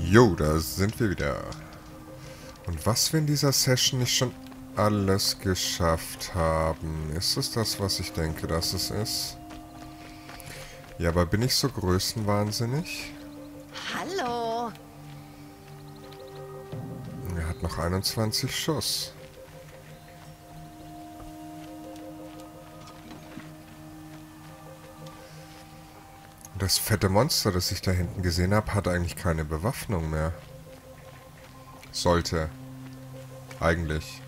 Jo, da sind wir wieder. Und was wir in dieser Session nicht schon alles geschafft haben? Ist es das, was ich denke, dass es ist? Ja, aber bin ich so größenwahnsinnig? Hallo. Er hat noch 21 Schuss. Und das fette Monster, das ich da hinten gesehen habe, hat eigentlich keine Bewaffnung mehr. Sollte. Eigentlich.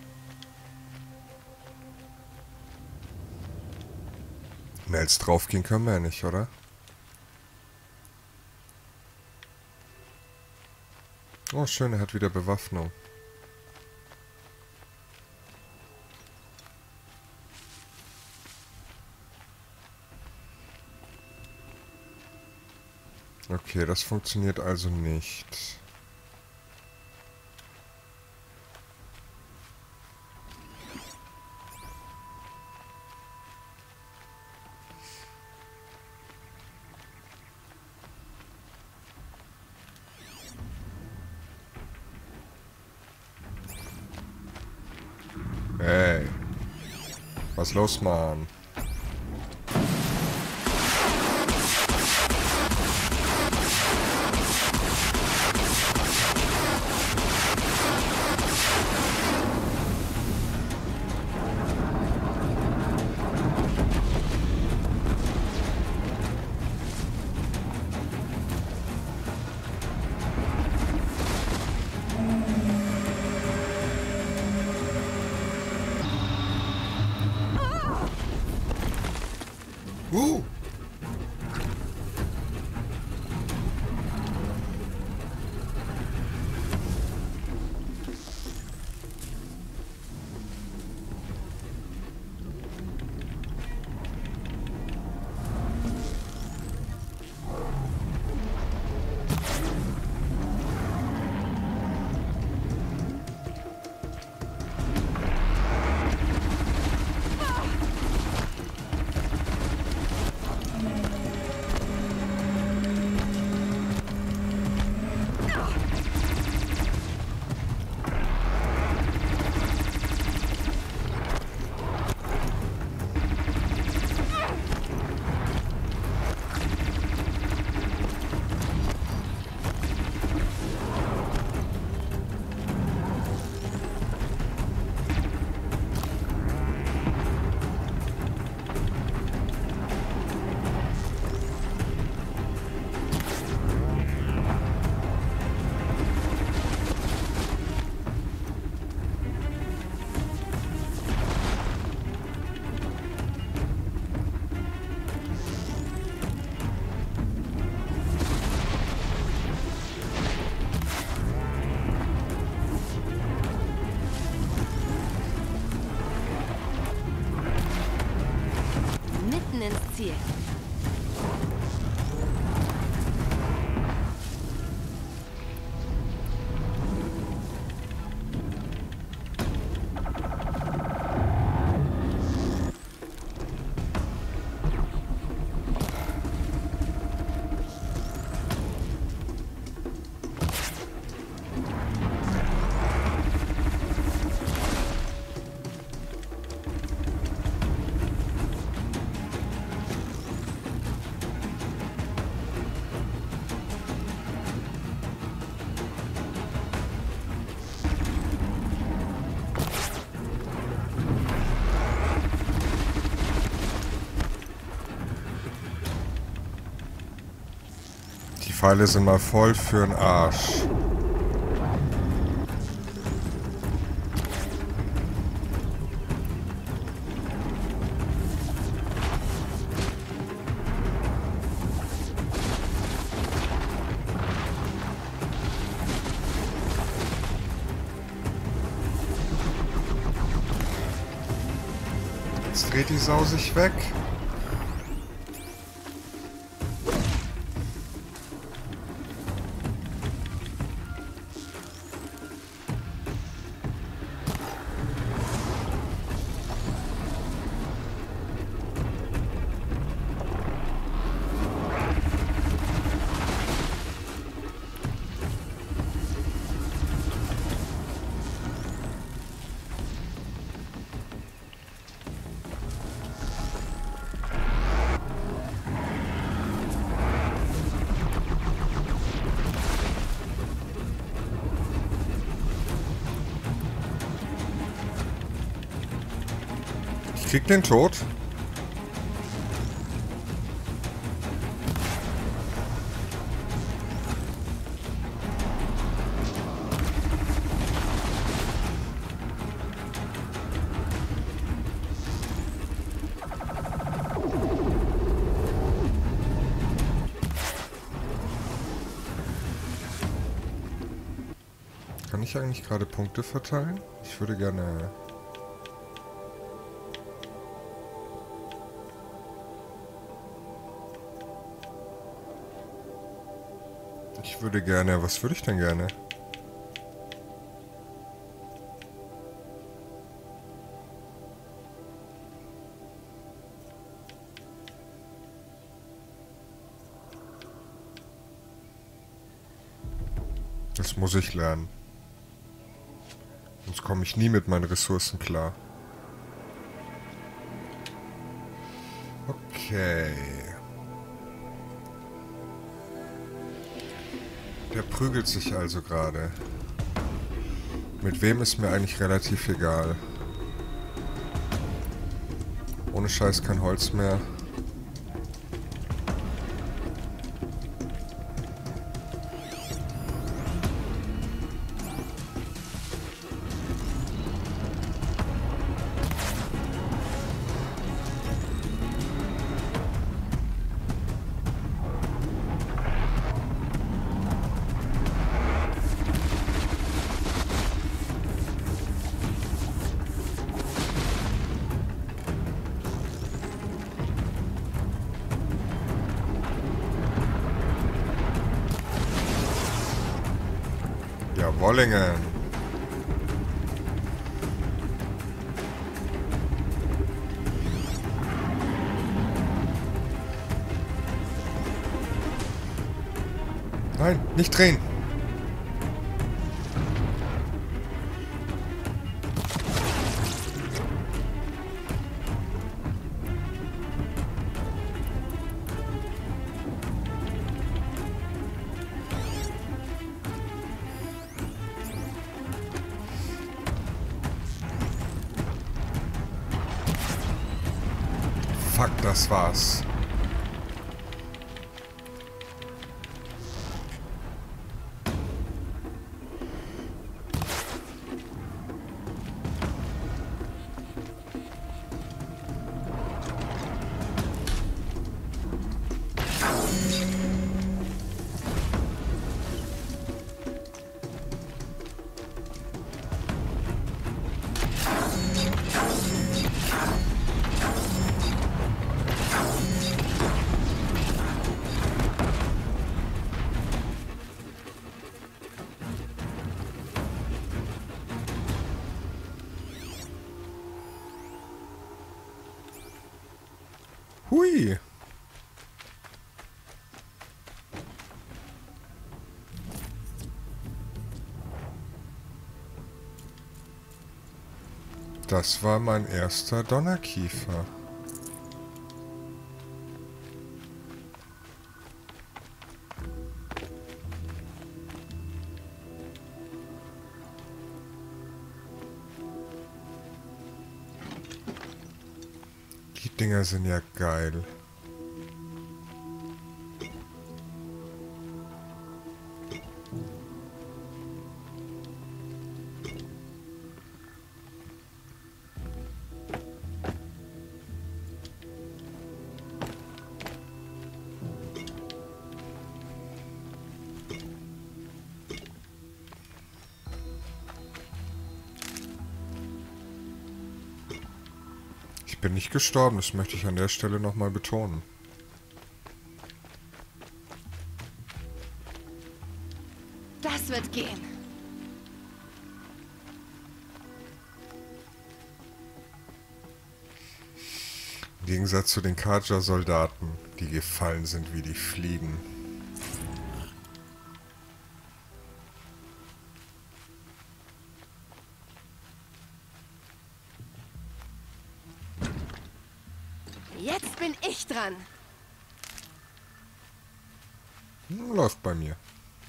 Mehr als draufgehen können wir ja nicht, oder? Oh, schön, er hat wieder Bewaffnung. Okay, das funktioniert also nicht. Hey. Was los, Mann? Mitten ins Ziel. Die Pfeile sind mal voll für'n Arsch. Jetzt dreht die Sau sich weg. krieg den tot. Kann ich eigentlich gerade Punkte verteilen? Ich würde gerne... Was würde ich denn gerne? Das muss ich lernen. Sonst komme ich nie mit meinen Ressourcen klar. Okay. Der prügelt sich also gerade. Mit wem ist mir eigentlich relativ egal. Ohne Scheiß kein Holz mehr. Wollingen. Nein, nicht drehen. Fuck, das war's. Hui. Das war mein erster Donnerkiefer. Die Dinger sind ja geil. Ich bin nicht gestorben, das möchte ich an der Stelle nochmal betonen. Das wird gehen. Im Gegensatz zu den Kaja-Soldaten, die gefallen sind wie die Fliegen. Jetzt bin ich dran. Läuft bei mir.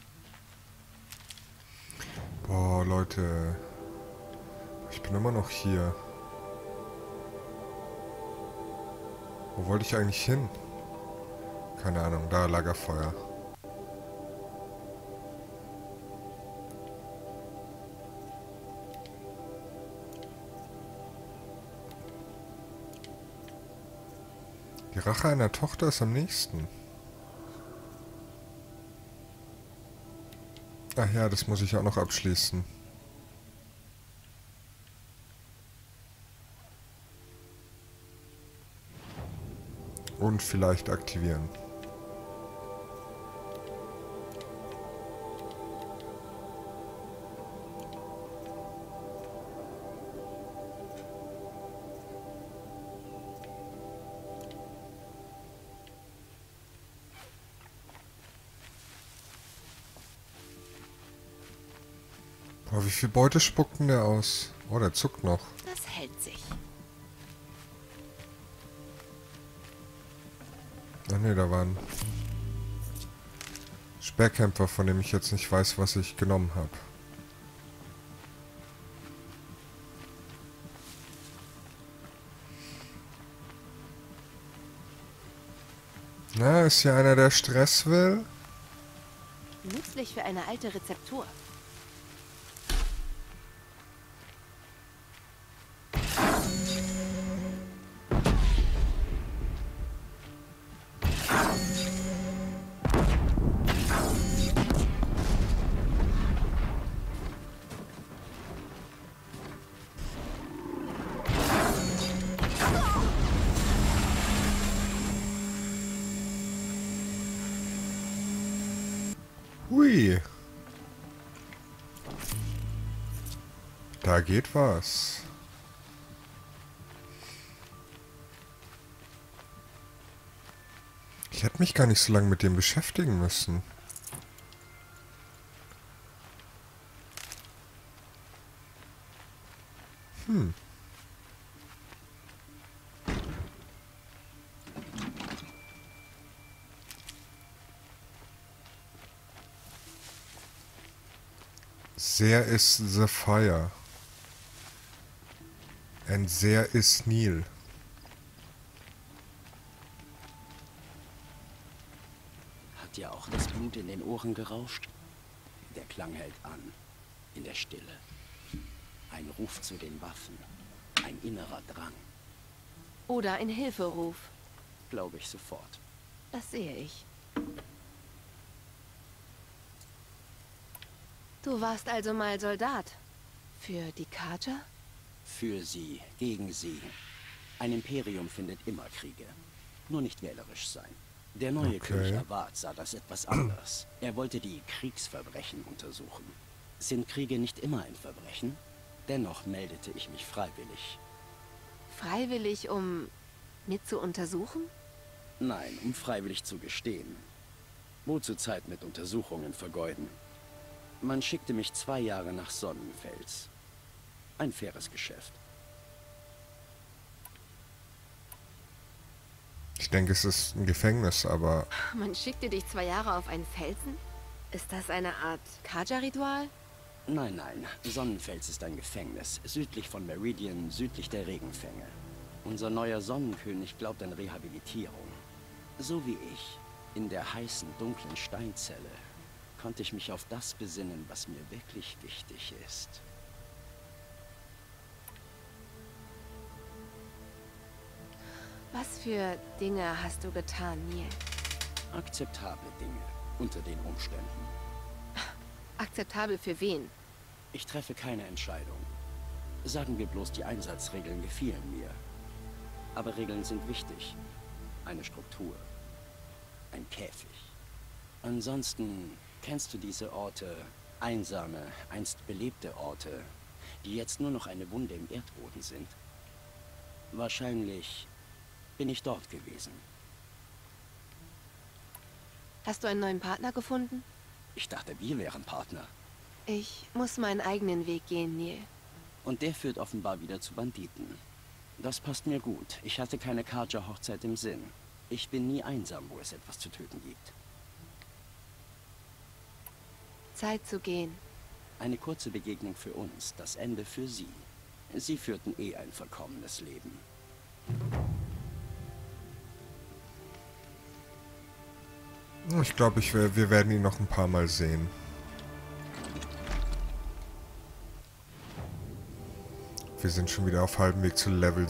Boah, Leute. Ich bin immer noch hier. Wo wollte ich eigentlich hin? Keine Ahnung, da Lagerfeuer. Die Rache einer Tochter ist am nächsten. Ach ja, das muss ich auch noch abschließen. Und vielleicht aktivieren. Boah, wie viel Beute spuckt denn der aus? Oh, der zuckt noch. Das hält sich. Ach nee, da war ein Speerkämpfer, von dem ich jetzt nicht weiß, was ich genommen habe. Na, ist hier einer, der Stress will? Nützlich für eine alte Rezeptur. Hui. Da geht was. Ich hätte mich gar nicht so lange mit dem beschäftigen müssen. There is the fire. And there is Neil. Hat dir auch das Blut in den Ohren gerauscht? Der Klang hält an. In der Stille. Ein Ruf zu den Waffen. Ein innerer Drang. Oder ein Hilferuf. Glaube ich sofort. Das sehe ich. Du warst also mal Soldat. Für die Carja? Für sie, gegen sie. Ein Imperium findet immer Kriege. Nur nicht wählerisch sein. Der neue König Avad sah das etwas anders. Er wollte die Kriegsverbrechen untersuchen. Sind Kriege nicht immer ein Verbrechen? Dennoch meldete ich mich freiwillig. Freiwillig, um mit zu untersuchen? Nein, um freiwillig zu gestehen. Wozu Zeit mit Untersuchungen vergeuden? Man schickte mich 2 Jahre nach Sonnenfels. Ein faires Geschäft. Ich denke, es ist ein Gefängnis, aber... Man schickte dich 2 Jahre auf einen Felsen? Ist das eine Art Carja-Ritual? Nein, nein. Sonnenfels ist ein Gefängnis. Südlich von Meridian, südlich der Regenfänge. Unser neuer Sonnenkönig glaubt an Rehabilitierung. So wie ich. In der heißen, dunklen Steinzelle konnte ich mich auf das besinnen, was mir wirklich wichtig ist. Was für Dinge hast du getan, Neil? Akzeptable Dinge, unter den Umständen. Akzeptabel für wen? Ich treffe keine Entscheidung. Sagen wir bloß, die Einsatzregeln gefielen mir. Aber Regeln sind wichtig. Eine Struktur. Ein Käfig. Ansonsten kennst du diese Orte, einsame, einst belebte Orte, die jetzt nur noch eine Wunde im Erdboden sind? Wahrscheinlich bin ich dort gewesen. Hast du einen neuen Partner gefunden? Ich dachte, wir wären Partner. Ich muss meinen eigenen Weg gehen, Neil. Und der führt offenbar wieder zu Banditen. Das passt mir gut. Ich hatte keine Carja-Hochzeit im Sinn. Ich bin nie einsam, wo es etwas zu töten gibt. Zeit zu gehen. Eine kurze Begegnung für uns, das Ende für sie. Sie führten eh ein verkommenes Leben. Ich glaube, wir werden ihn noch ein paar Mal sehen. Wir sind schon wieder auf halbem Weg zu Level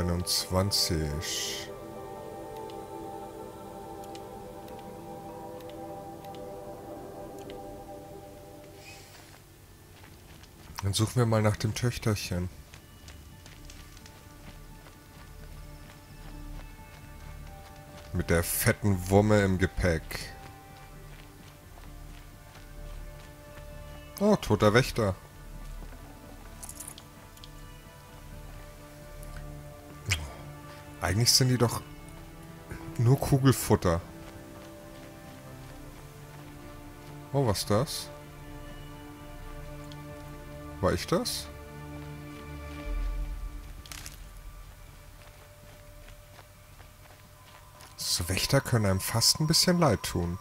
27. Dann suchen wir mal nach dem Töchterchen. Mit der fetten Wumme im Gepäck. Oh, toter Wächter. Eigentlich sind die doch nur Kugelfutter. Oh, was ist das? War ich das? So Wächter können einem fast ein bisschen leid tun.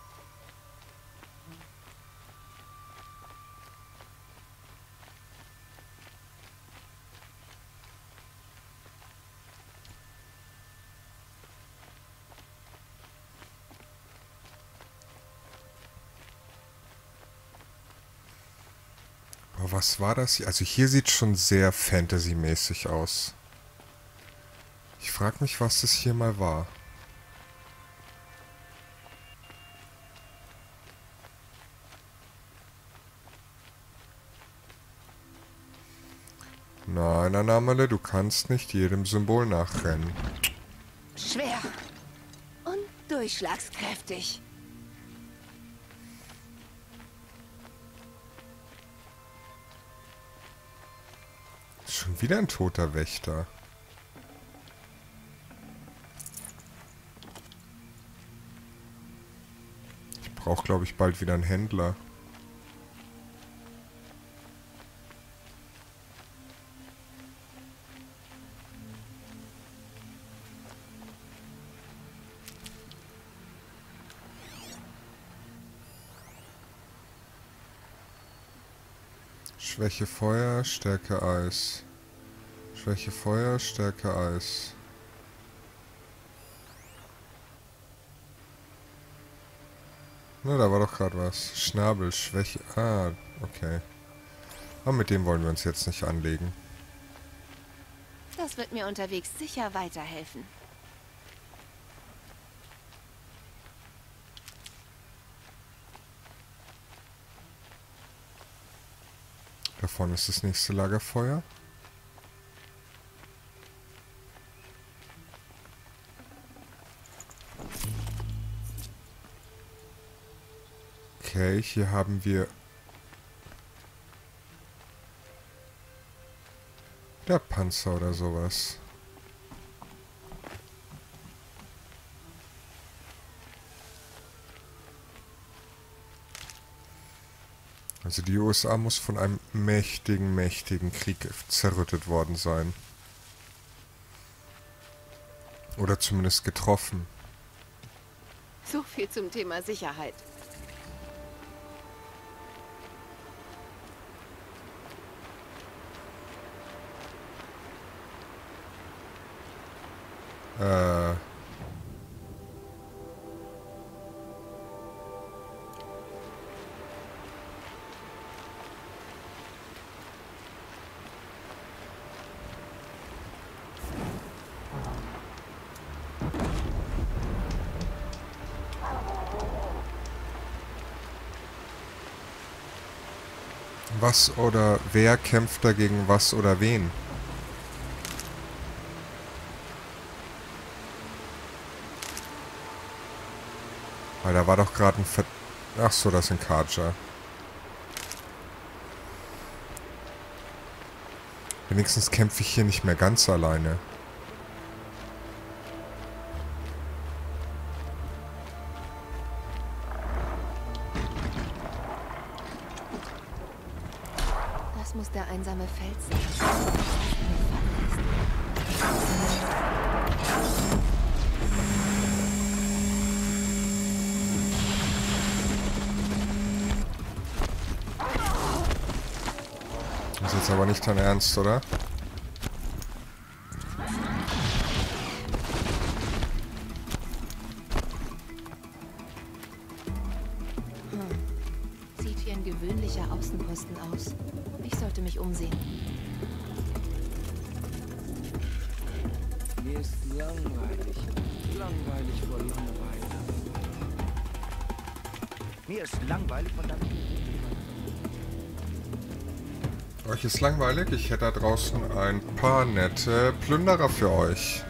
Aber was war das hier? Also hier sieht schon sehr Fantasy-mäßig aus. Ich frage mich, was das hier mal war. Nein, Anamale, du kannst nicht jedem Symbol nachrennen. Schwer und durchschlagskräftig. Schon wieder ein toter Wächter. Ich brauche, glaube ich, bald wieder einen Händler. Schwäche Feuer, Stärke Eis. Schwäche Feuer, Stärke Eis. Na, da war doch gerade was. Schnabel, Schwäche... Ah, okay. Aber mit dem wollen wir uns jetzt nicht anlegen. Das wird mir unterwegs sicher weiterhelfen. Da vorne ist das nächste Lagerfeuer. Okay, hier haben wir... Der Panzer oder sowas. Also die USA muss von einem mächtigen Krieg zerrüttet worden sein. Oder zumindest getroffen. So viel zum Thema Sicherheit. Was oder wer kämpft dagegen was oder wen? Weil da war doch gerade ein Ach so, das sind Karja. Wenigstens kämpfe ich hier nicht mehr ganz alleine. Das muss der einsame Fels sein. Das ist jetzt aber nicht dein Ernst, oder? ein gewöhnlicher Außenposten aus. Ich sollte mich umsehen. Mir ist langweilig. Langweilig vor Langeweile. Mir ist langweilig von deinem... Euch ist langweilig? Ich hätte da draußen ein paar nette Plünderer für euch.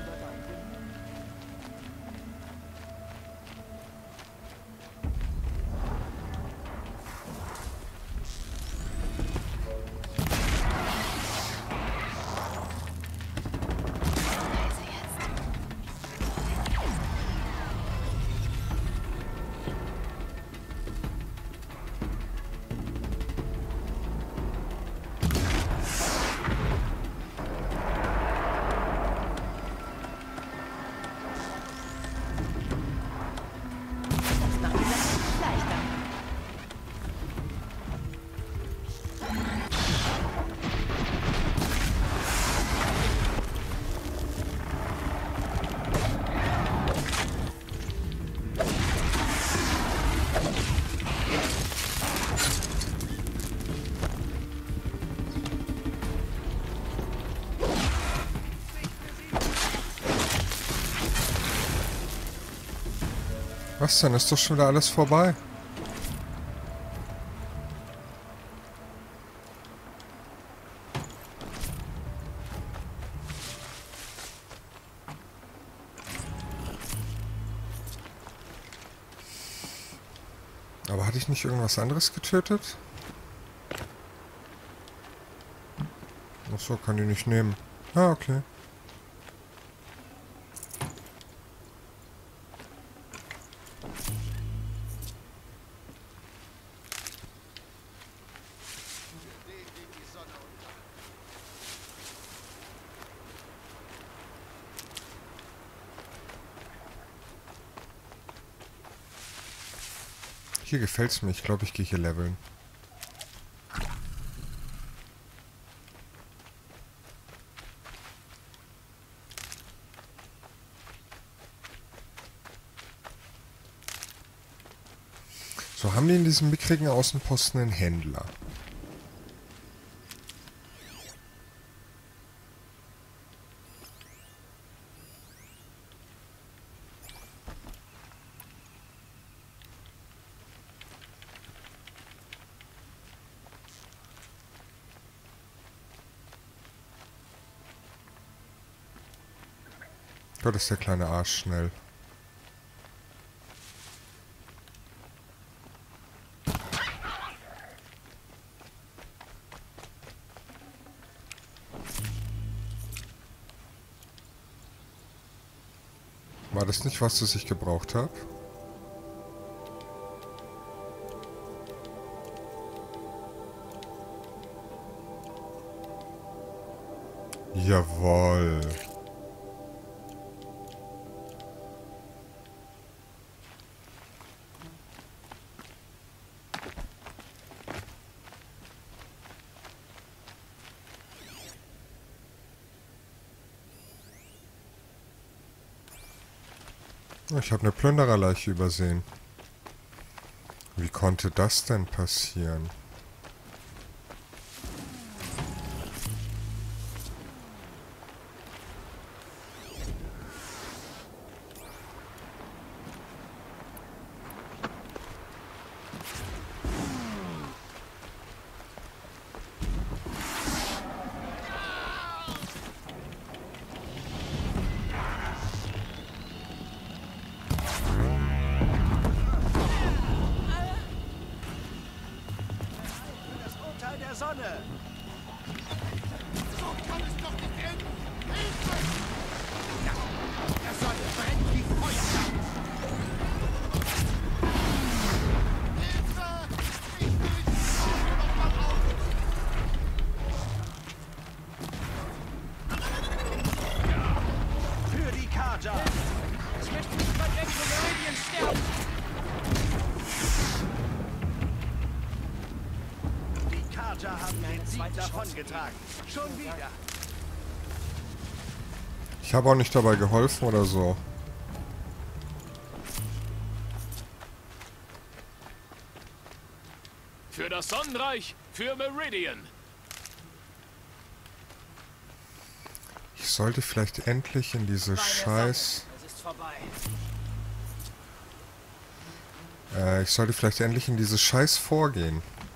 Was denn? Ist doch schon wieder alles vorbei? Aber hatte ich nicht irgendwas anderes getötet? Achso, kann die nicht nehmen. Ah, okay. Hier gefällt es mir. Ich glaube, ich gehe hier leveln. So, haben die in diesem mickrigen Außenposten einen Händler? Gott, ist der kleine Arsch schnell. War das nicht, was ich gebraucht habe? Jawohl. Ich habe eine Plündererleiche übersehen. Wie konnte das denn passieren? Sonne! So kann es doch nicht enden! Hilfe! Der Sonne brennt wie Feuer! Hilfe! Ich will die Sonne noch mal auf! Für die Karja! Ich möchte nicht weit weg von Meridian sterben. Die Karja haben den Sieg davongetragen. Schon wieder! Ich habe auch nicht dabei geholfen oder so. Für das Sonnenreich, für Meridian. Ich sollte vielleicht endlich in diese Scheiß... Es ist vorbei. Ich sollte vielleicht endlich in dieses Scheiß vorgehen.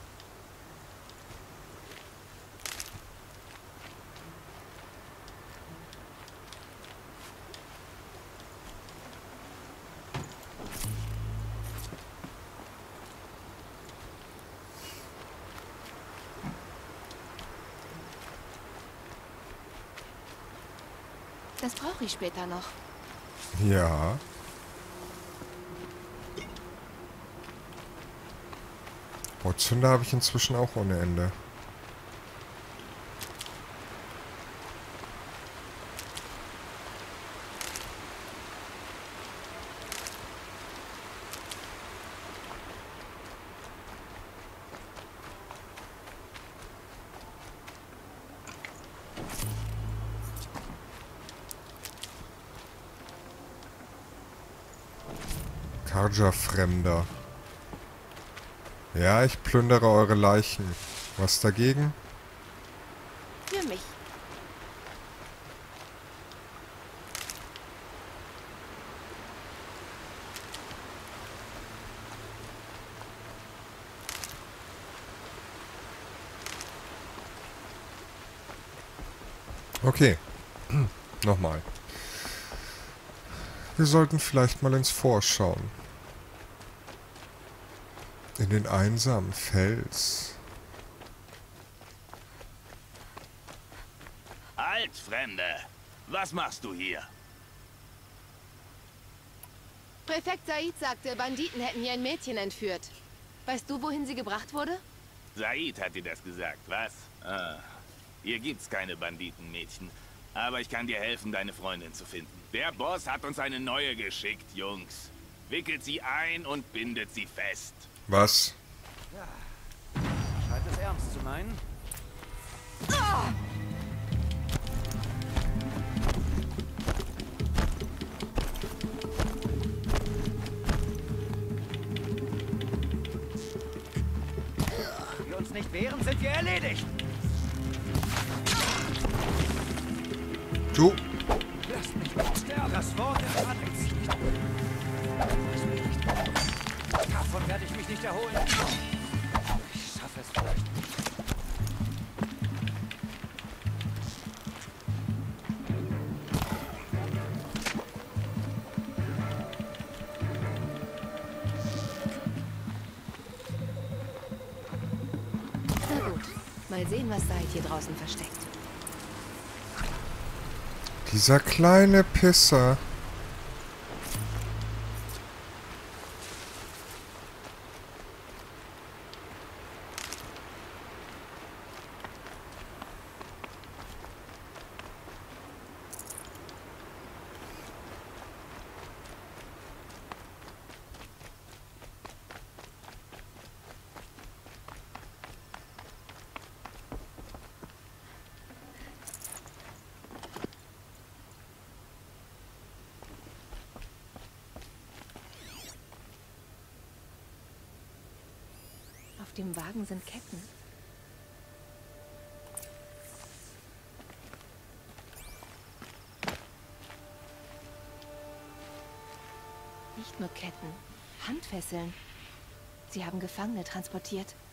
Das brauche ich später noch. Ja. Boah, Zünder habe ich inzwischen auch ohne Ende. Karja-Fremder. Ja, ich plündere eure Leichen. Was dagegen? Für mich. Okay. Nochmal. Wir sollten vielleicht mal ins Vorschauen. In den einsamen Fels. Halt, Fremde! Was machst du hier? Präfekt Said sagte, Banditen hätten hier ein Mädchen entführt. Weißt du, wohin sie gebracht wurde? Said hat dir das gesagt, was? Ah, hier gibt's keine Banditenmädchen. Aber ich kann dir helfen, deine Freundin zu finden. Der Boss hat uns eine neue geschickt, Jungs. Wickelt sie ein und bindet sie fest. Was? Scheint es ernst zu meinen. Wenn wir uns nicht wehren, sind wir erledigt. Du! Lass mich nicht sterben. Das Wort des Adels. Lass mich nicht sterben. Davon werde ich mich nicht erholen. Ich schaffe es vielleicht. Na gut. Mal sehen, was Said hier draußen versteckt. Dieser kleine Pisser. Auf dem Wagen sind Ketten. Nicht nur Ketten, Handfesseln. Sie haben Gefangene transportiert.